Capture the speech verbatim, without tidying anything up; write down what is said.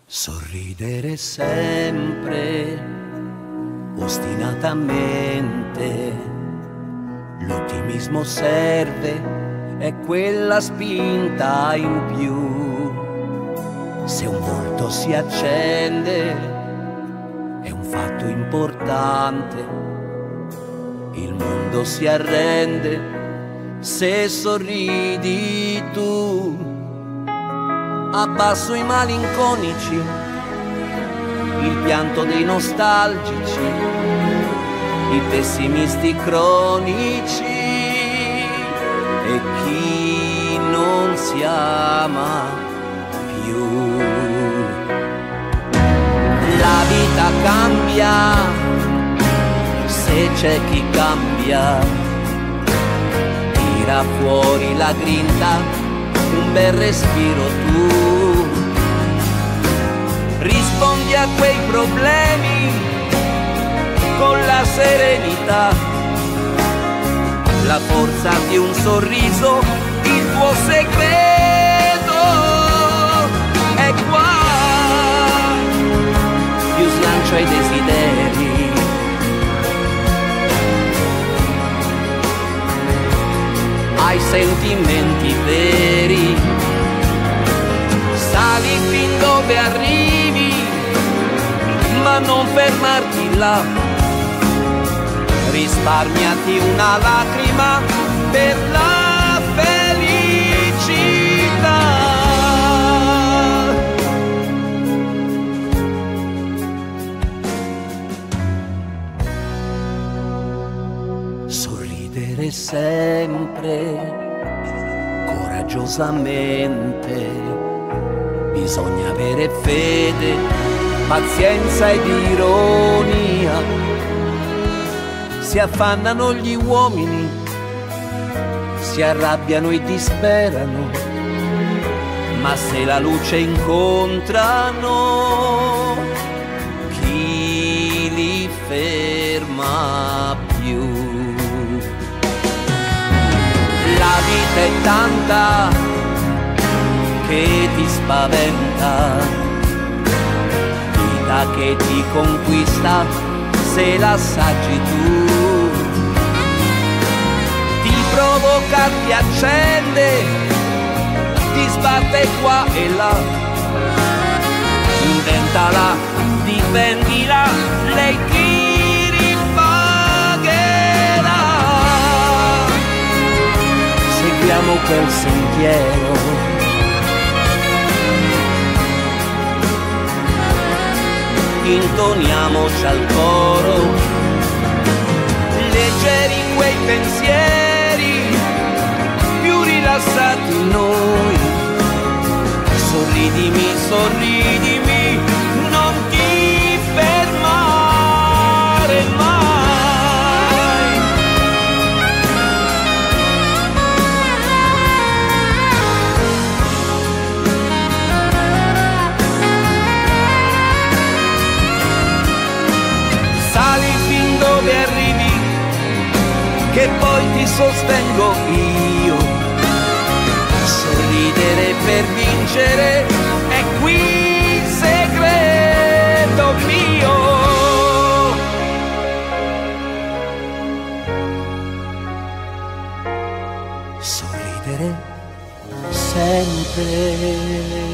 Sorridere sempre, ostinatamente, l'ottimismo serve, è quella spinta in più. Se un volto si accende, è un fatto importante, il mondo si arrende se sorridi tu. Abbasso i malinconici, il pianto dei nostalgici, i pessimisti cronici e chi non si ama più. La vita cambia se c'è chi cambia, tira fuori la grinta, un bel respiro tu, rispondi a quei problemi con la serenità, la forza di un sorriso, il tuo segreto è qua, più slancia i desideri, ai sentimenti veri, sali fin dove arrivi, ma non fermarti là, risparmiati una lacrima per la felicità. Sorridere sempre, coraggiosamente, bisogna avere fede, pazienza ed ironia. Si affannano gli uomini, si arrabbiano e disperano, ma se la luce incontrano, chi li ferma più? La vita è tanta che ti spaventa, vita che ti conquista se la assaggi tu, ti provoca, ti accende, ti sbatte qua e là, inventala, difendila, lei ti ripagherà. Seguiamo quel sentiero, intoniamoci al coro, leggeri quei pensieri, più rilassati noi, sorridimi, sorridimi, non ti fermare mai. Che poi ti sostengo io, sorridere per vincere è qui il segreto mio. Sorridere sempre.